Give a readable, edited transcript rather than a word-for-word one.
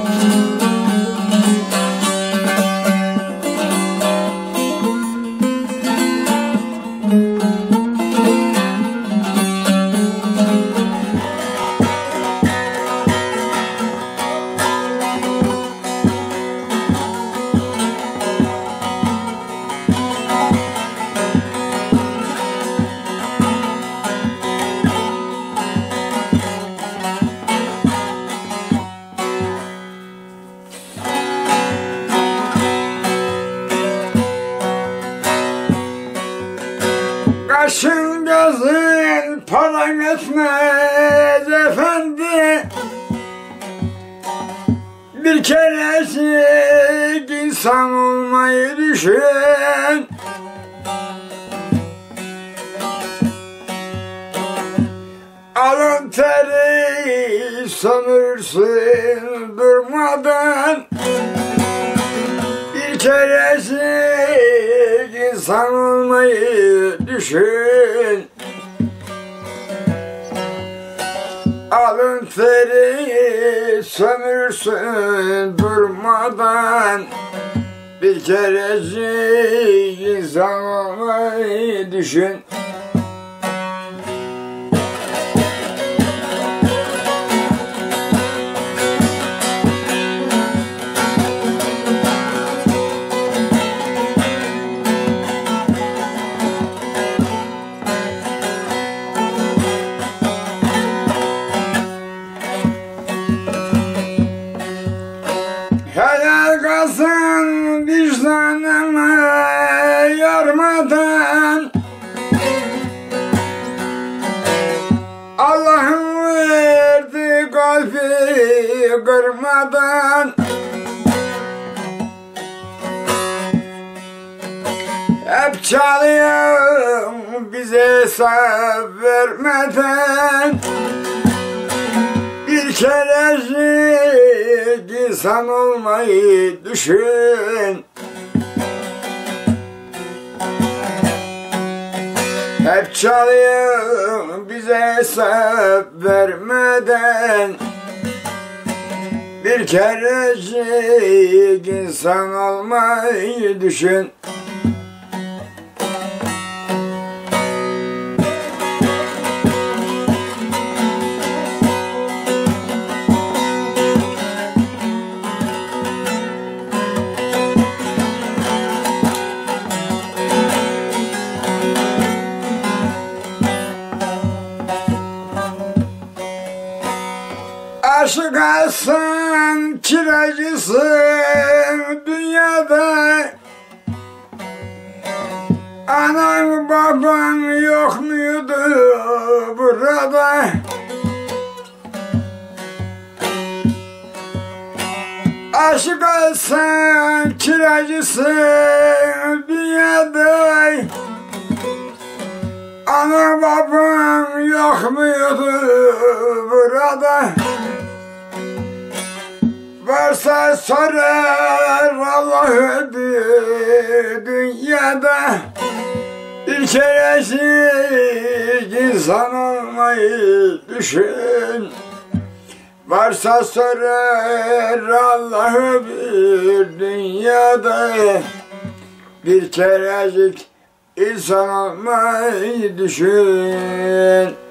Kaşın gözün paran etmez efendi, bir kerecik insan olmayı düşün. Alın teri sömürsün durmadan, bir kerecik insan olmayı düşün. Alın teri sömürsün durmadan, bir kerecik insan olmayı düşün. Helal kalsın vicdanını yormadan, Allah'ın verdiği kalbi kırmadan. Hep çalıyor bize hesap vermeden, bir kerecik insan olmayı düşün. Hep çalıyor bize hesap vermeden, bir kerecik insan olmayı düşün. Aşık alsan kiracısın dünyada, anan baban yok muydu burada? Aşık alsan kiracısın dünyada, anan baban yok muydu burada? Varsa sorar Allah'ı dünyada, bir kerecik insan olmayı düşün. Varsa sorar Allah'ı dünyada, bir kerecik insan olmayı düşün.